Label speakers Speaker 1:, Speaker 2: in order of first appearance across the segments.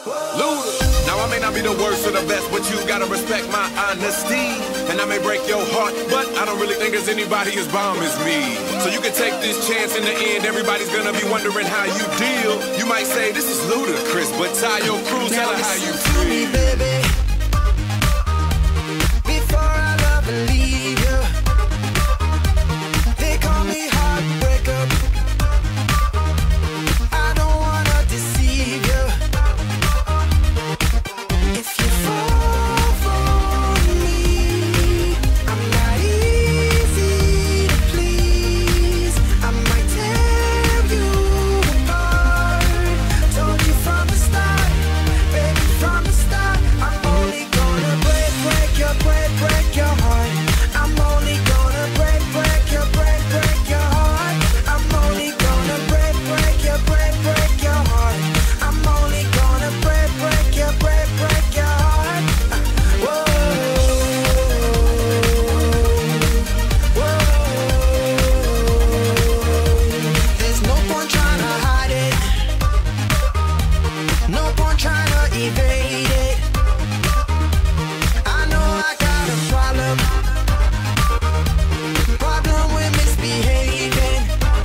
Speaker 1: Luda. Now I may not be the worst or the best, but you gotta respect my honesty. And I may break your heart, but I don't really think there's anybody as bomb as me. So you can take this chance. In the end, everybody's gonna be wondering how you deal. You might say this is ludicrous, but tie your crew, tell her how you feel.
Speaker 2: Baby, before I love and leave you, they call me heartbreaker. I don't wanna deceive you. If you fall for me, I'm not easy to please. I might tear you apart. Told you from the start, baby, from the start. I'm only gonna break your heart. I'm only gonna break your heart. I'm only gonna break your heart. I'm only gonna break your heart. Whoa, whoa. There's no point trying to hide it. No point trying to evade it. I know I got a problem with misbehaving.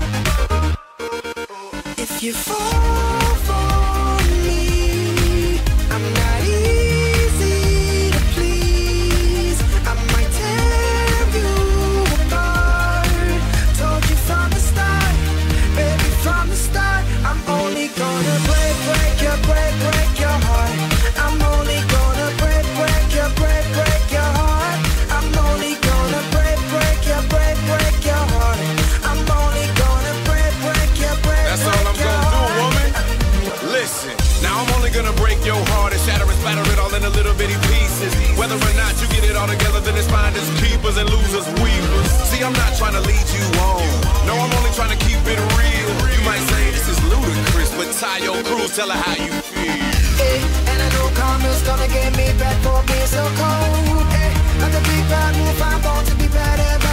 Speaker 2: If you fall for me, I'm not easy to please. I might tear you apart. Told you from the start, baby, from the start. I'm only gonna break your heart. I'm only gonna break your heart. I'm only gonna break your heart. I'm only gonna break your
Speaker 1: That's all I'm gonna do, woman. Listen, now I'm only gonna break your heart and shatter and splatter it all into little bitty pieces. Whether or not you get it all together, then it's finders, keepers, and losers, weavers. See, I'm not trying to lead you on. No, I'm only trying to keep it real. You might say this is ludicrous, but tie your crews, tell her how you feel.
Speaker 2: Hey, and I know karma's gonna get me back for being so cold. Hey, like a big bad wolf, I'm born to be bad ever.